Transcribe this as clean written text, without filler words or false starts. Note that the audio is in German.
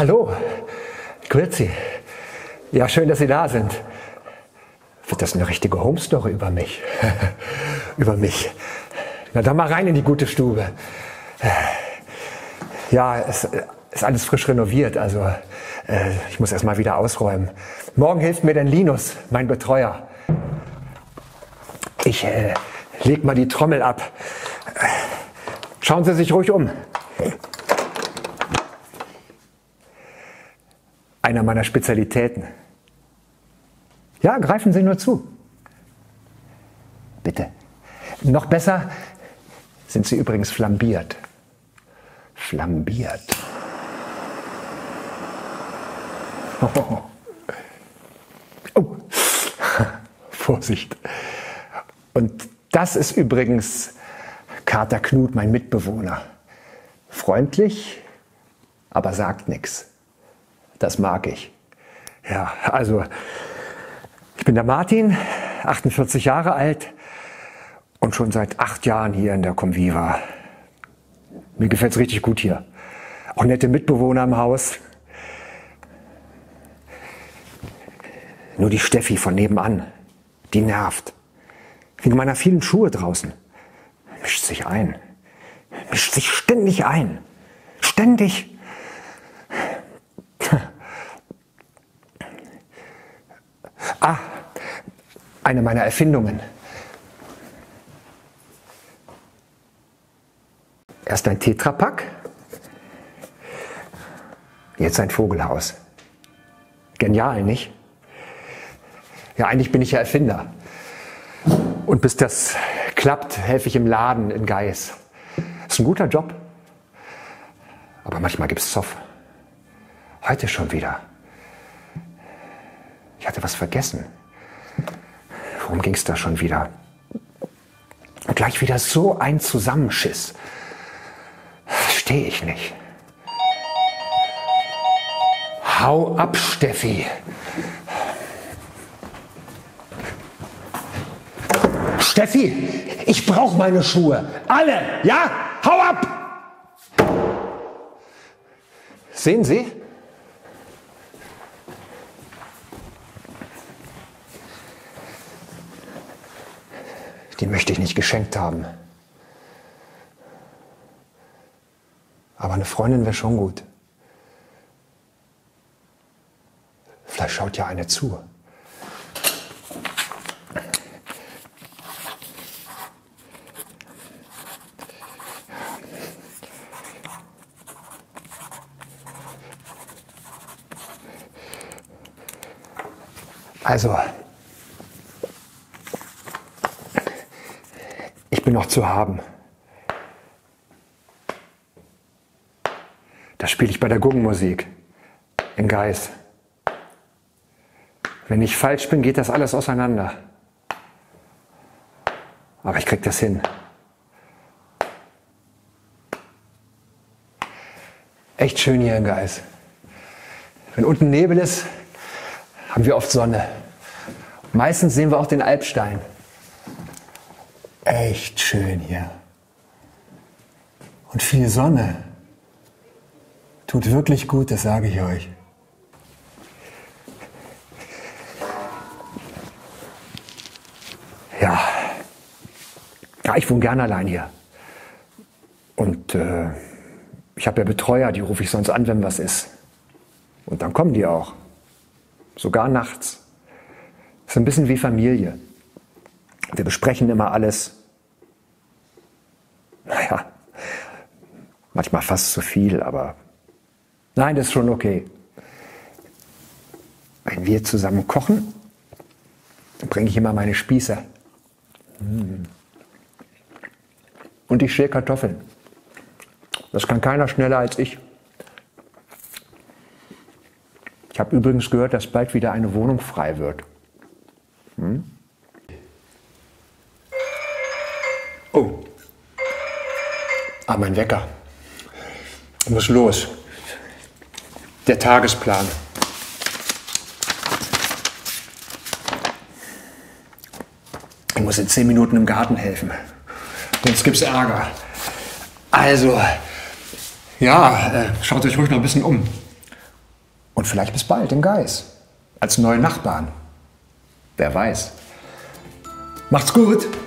Hallo, grüezi. Ja, schön, dass Sie da sind. Wird das eine richtige Home-Story über mich? Über mich. Na, dann mal rein in die gute Stube. Ja, es ist alles frisch renoviert, also ich muss erst mal wieder ausräumen. Morgen hilft mir denn Linus, mein Betreuer. Ich leg mal die Trommel ab. Schauen Sie sich ruhig um. Einer meiner Spezialitäten. Ja, greifen Sie nur zu. Bitte. Noch besser sind sie übrigens flambiert. Flambiert. Oh. Oh. Vorsicht. Und das ist übrigens Kater Knut, mein Mitbewohner. Freundlich, aber sagt nichts. Das mag ich. Ja, also ich bin der Martin, 48 Jahre alt und schon seit 8 Jahren hier in der Comviva. Mir gefällt es richtig gut hier. Auch nette Mitbewohner im Haus. Nur die Steffi von nebenan, die nervt. Wegen meiner vielen Schuhe draußen. Mischt sich ein. Mischt sich ständig ein. Ständig. Ah, eine meiner Erfindungen. Erst ein Tetrapack, jetzt ein Vogelhaus. Genial, nicht? Ja, eigentlich bin ich ja Erfinder. Und bis das klappt, helfe ich im Laden in Geis. Ist ein guter Job. Aber manchmal gibt's Zoff. Heute schon wieder. Ich hatte was vergessen. Worum ging's da schon wieder? Und gleich wieder so ein Zusammenschiss. Verstehe ich nicht. Hau ab, Steffi. Steffi, ich brauche meine Schuhe. Alle, ja? Hau ab! Sehen Sie? Die möchte ich nicht geschenkt haben. Aber eine Freundin wäre schon gut. Vielleicht schaut ja eine zu. Also, ich bin noch zu haben. Das spiele ich bei der Guggenmusik in Geis. Wenn ich falsch bin, geht das alles auseinander. Aber ich krieg das hin. Echt schön hier in Geis. Wenn unten Nebel ist, haben wir oft Sonne. Meistens sehen wir auch den Alpstein. Echt schön hier. Und viel Sonne. Tut wirklich gut, das sage ich euch. Ja. Ja, ich wohne gerne allein hier. Und ich habe ja Betreuer, die rufe ich sonst an, wenn was ist. Und dann kommen die auch. Sogar nachts. Das ist ein bisschen wie Familie. Wir besprechen immer alles. Naja, manchmal fast zu viel, aber nein, das ist schon okay. Wenn wir zusammen kochen, dann bringe ich immer meine Spieße. Und ich schäle Kartoffeln. Das kann keiner schneller als ich. Ich habe übrigens gehört, dass bald wieder eine Wohnung frei wird. Oh. Ah, mein Wecker. Ich muss los. Der Tagesplan. Ich muss in 10 Minuten im Garten helfen. Sonst gibt's Ärger. Also, ja, schaut euch ruhig noch ein bisschen um. Und vielleicht bis bald im Gais. Als neue Nachbarn. Wer weiß. Macht's gut!